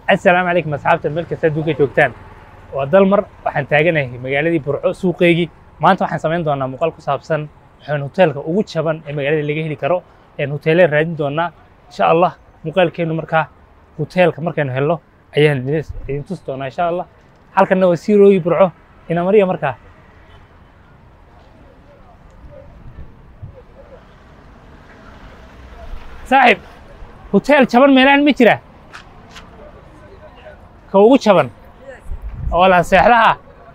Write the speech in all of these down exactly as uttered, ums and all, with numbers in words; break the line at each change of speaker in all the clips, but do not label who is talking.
السلام عليكم أصحاب الملك سادوكي جوجتان ودلمر waxaan taaganahay magaaladii Burco suuqeygii maanta waxaan sameyn doonaa muuqaal ku saabsan waxaan hoteelka ugu jaban ee magaalada laga heli karo ee hoteelada raadin doonaa insha Allah muuqaalkeenu markaa hoteelka markaan helno ayaan idin tus doonaa insha Allah halkan waa Sirooyi Burco ina mariya markaa saaxib hotel jaban meelaan ma jira ka ugu jaban ولا سحلها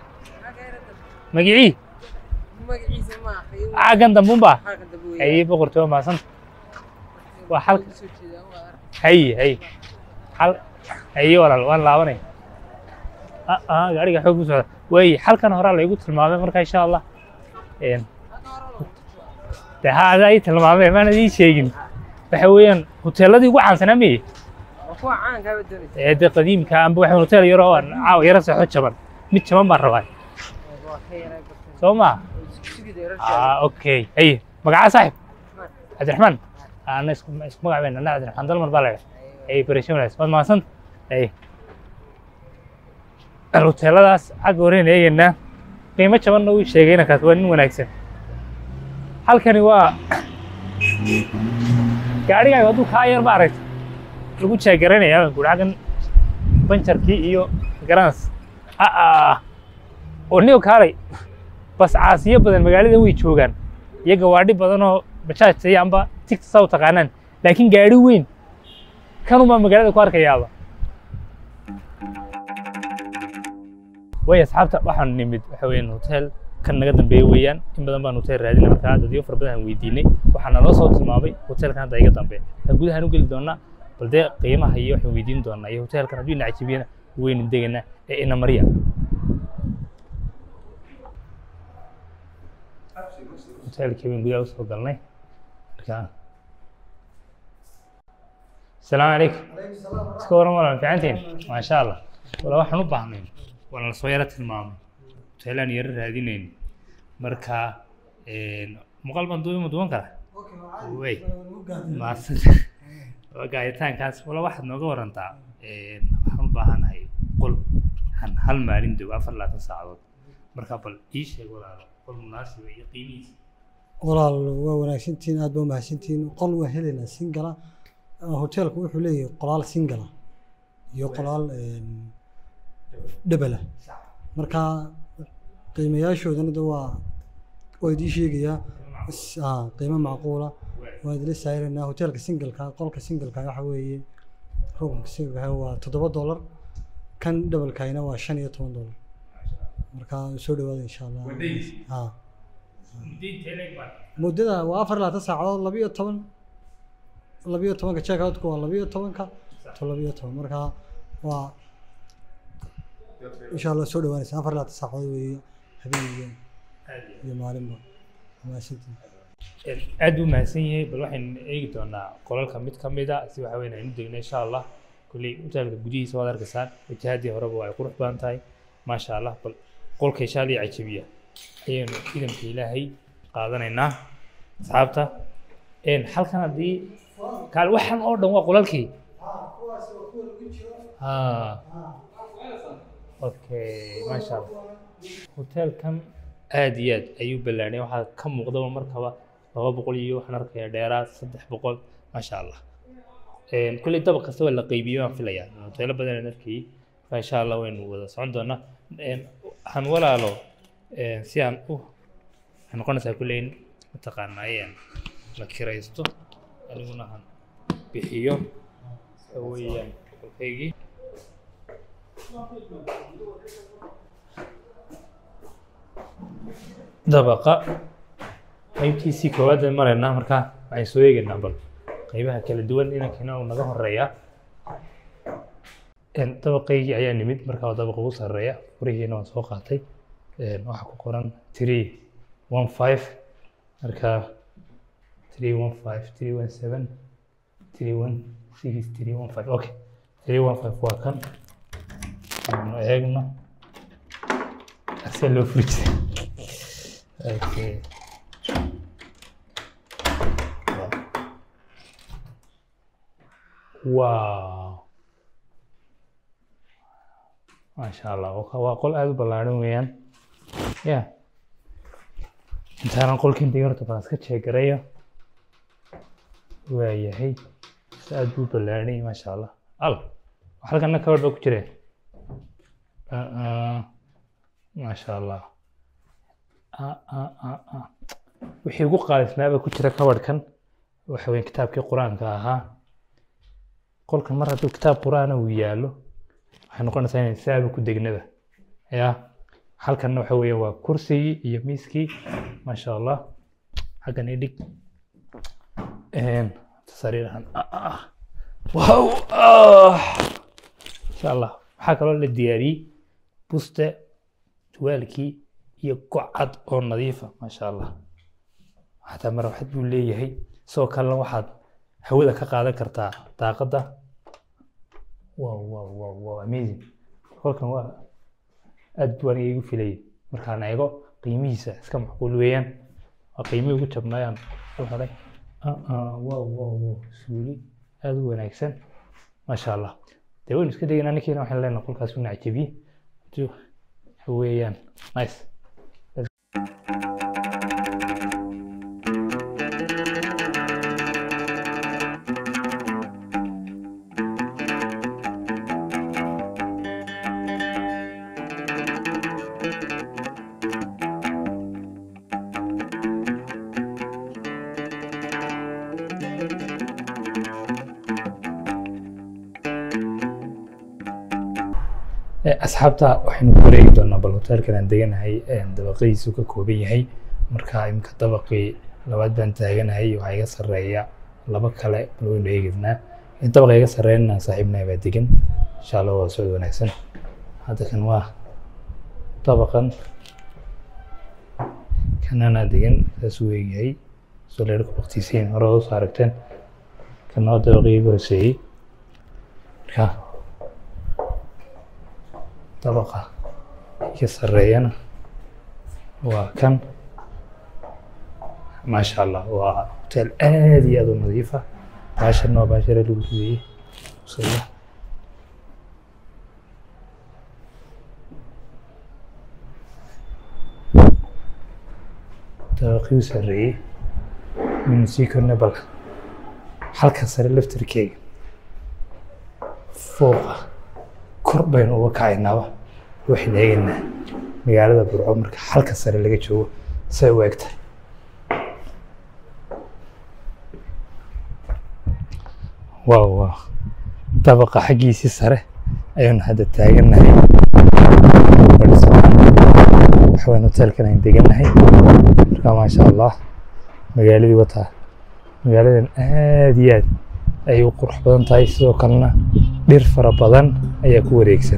مجيء
مجيء سماح
عجن دمومبا أي بقرتوا ما صنت وحل هي هي حل هي ولا ولا لابني آه آه قاري حب بس وي حل كان هرا اللي قلت المعلم مركا إن شاء الله إن ده هذا أي المعلم ما ندي شيء بحوين هوتيل دي وعن سنامي
وعن كابدوني
هذا قديم كان بوحي هوتيل يروان عاو يرسى حد شبان ميت شبان برا سوما آه أوكي أي مقعد صاحب عبد الرحمن أنا اسم اسم مقعد أنا عبد الرحمن دلمر بالله أي بريشونس ما صنت أي الهوتيل هذا أقولين أي إنه قيمة شبان نوي شيء كاتوين ونكسر هل كان هو قاري هذا خير بارد lagu jaagaranayaa guraagan banjarkii iyo garans ah oo niyo kaalay bas caasiyo badan magaalada way joogan iyaga waadhi badan oo bajaajtay amba tigta soo taqaanaan laakiin gaari weyn kanuma magaalada ku arkayaaba way asxaabta waxaan nimid waxa weeyaan hotel kan naga dambeeyay weeyaan in badan baan hotel raadinay markaa dad iyo far badan weydiinay waxaana loo soo tilmaamay hotelkan hadda iga dambeeya gudaha u gali doonaa بل ده قيمة هي واحد ويدين دونا أيه هوتيل كنا دوينا عجيبين وين ندقنا إنا مريا هوتيل كيفين بيا وصل قلنا كان السلام عليكم سكور مرة في عندين ما شاء الله ولا واحد نبض عمين ولا صغيرة المام هوتيلان يرد هذين مركا مقلبا دوي مدون كلا وي ما وقاعدتان ولا واحد نوقف ورنتا waxaan u baahanahay qol han hal maalin dib afar iyo labaatan saacadood marka bal ii sheeg walaal qol munaasib iyo qiimihiisa
walaal waa wanaagsantiin aad baa mahadsantiin qol waa helayna singala hoteelku wuxuu leeyahay qolaal singala iyo qolaal double marka qiimayaashoodana waa oo idii sheegaya qiimo macquula وهذا لسه هيرنا هوتيل كسنجل كا قول كسنجل كا حوي روم كسنجل هو تدبر دولار كان دبل كاينه وعشان يتون دولار مركا سود هذا إن شاء الله ها مدة وافر لا تسعة لبيه طبعا لبيه طبعا كشاك أوت كوا لبيه طبعا كا لبيه طبعا مركا و إن شاء الله سود هذا سافر لا تسعة وي حبيبي يا معلم ما شفتي
aad u mahadsan yahay bal waxaan eegi doonaa qolalka mid ka mid ah si waxa weyn aynu degnay insha Allah kulli hotelka gudihiisa wada arkaysaan wajahadii horeba way qurux badan tahay ma sha Allah bal qolka insha Allah cajibiya ayaynu idinka Ilaahay qaadanaynaa asxaabta een halkan hadii kaal waxan oo dhan waa qolalkii
kuwaas oo kuwa lagu jiro
ha okay ma sha Allah hotelkan aad iyo aad ayuu balaanay waxa ka muuqda markaba laba boqol iyo waxaan arkayaa dheeraad saddex boqol ma sha Allah een kulli dabaq kasta waa la qaybiyo aan filayaa hoteelo badan aan arkay ma sha Allah waynu wada socon doonaa een waxaan walaalo een si aan u waxaan noqonaysaa kulleen mataqaanayeen la kiraysto aniguna han bixiyo weeyaan qolkaygii dabaqa qaybtiisii koowaad ee marayna markaa waxaan soo eegaynaa bal qaybaha kala duwan inankina uu naga horeeya een dabaqaygii ayaa nimid markaa dabaqa ugu sarreeya furihiina waan soo qaatay een waxa ku qoran three one five markaa three one five three one seven three one six three one five okay three one five waa kan aan eegno asal loo fridge okay wow ما شاء الله وقول هذا بلارون ويان يا انت انا نقول كنت يورت بس كتشي قريه ويا هي سعد بلارني ما شاء الله الله وحلق انا كبر بكو جري آه آه. ما شاء الله آه آه آه آه. وحي ugu qaalisnaaba ku jira kabarkan waxa weyn kitaabkii quraanka ahaa qolkan mar hadduu kitaab quraan uu yaalo waxay noqonaysaa inay saaba ku degnada ya halkan waxa weeye waa kursigii iyo miiskii ma sha Allah xagan idhig een sariirahan wow insha Allah waxa kaloo la diyaariyay buste tuwaalkii iyo qocad oo nadiif ah ma sha Allah حتى مرة واحد بيقول لي هي سو كان واحد هودا كقاعدة كرتا طاقة واو واو واو واو أميزين كل كان واحد أدواني يجوا في لي مركان أيقو قيميسة كم معقول ويان قيمي وكتبنا يعني شوف علي آه آه واو واو واو سوري أدوان أحسن ما شاء الله تقول نسكت دينا نكينا وحنا لنا نقول كاسونا عجبي شوف ويان نايس أصحابتا وحين كوريك دونا بالهوتيل كان ديجناهي دبقي سوكا كوبيهي مركا إمك دبقي لبعد بنت ديجناهي وهاي سرية لبا كله بلوين بيجنا أنت بقى سرينا صاحبنا بعدين إن شاء الله وسعود ونحسن هذا كان واه طبقا كان أنا ديجن سوي جاي سوليرك بقتيسين رأوا صاركتين كان دبقي برسي كا طبقة يسرينا وكان ما شاء الله وهوتيل آدي أدو نظيفة باشرنا وباشر الوجودية صحيح طبقي وسري من سيكون نبل حلقة سر اللفتركي فوق كربين وكايناوا وحنا هينا magaalada Burco marka halka sare laga joogo say u egtay waaw waaw tabaqa xagiisi sare ayaan hadda taaganahay waxaan hotelkan aan deganahay marka ma sha Allah magaaladii wata magaaladan aad iyo aad ay u qurux badan tahay sidoo kalena dhir fara badan ayaa ku wareegsan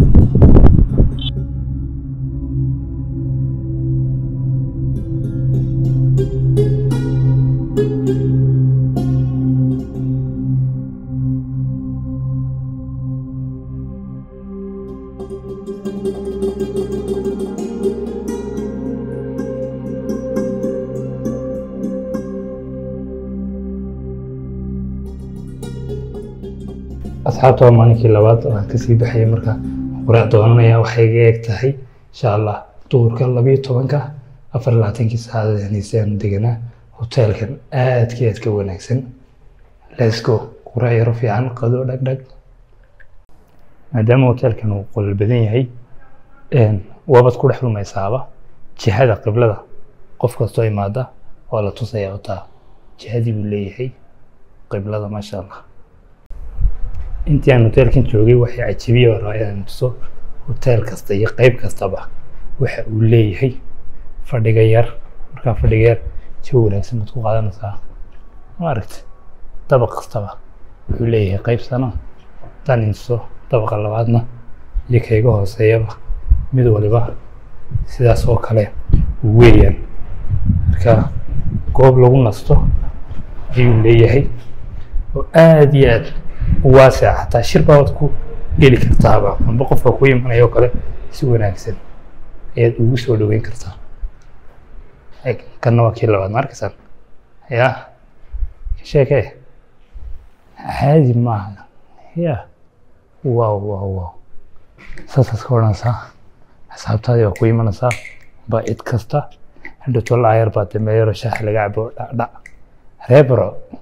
أصحابته مانكي لبعض أنا كسي بحي مركا قرأ دوانيا وحيجي يكتهي إن شاء الله دور كلا بيه طبعاً أفر لاتنكي سعادة يعني سيان دينا هوتيل كان آد كي أتكون أحسن let's go قرأ يرفي عن قدو دك دك مادام هوتيل كانوا قول بدين هي إن وابد كل حلو ما يصعبه جهاد قبل ده قف كستوي ماذا ولا تصيع وتا جهادي بالله هي قبل ده ما شاء الله أنت يعني هوتيل كنت جوجي وحي عجيبية ورايا نفسه هوتيل كستي قيب كستبه وحي وليه هي فردقير مركان فردقير شو لكن متكو قادة نسا ما عرفت طبق كستبه وليه قيب سنة تاني نفسه طبق اللي بعدنا يكيقوه سيبه مدو لبه سيدا سوق عليه ويان مركا قوب لغو نستو أيو ليه هي وآديات واسع حتى شربة وتكو قيلي كرتابة من بقف وكوي من أيو كله سوى ناكسن يد وسوا دوين كرتا هيك كان وكيل لبعض ماركسان يا شيء كه هذه ما يا واو واو واو saasaas ka odhanaysaa xisaabtaadii waa ku imanaysaa ba cid kasta hadhow tolla ayar baa dameeyaro shaax laga cabo dhacdhac reebro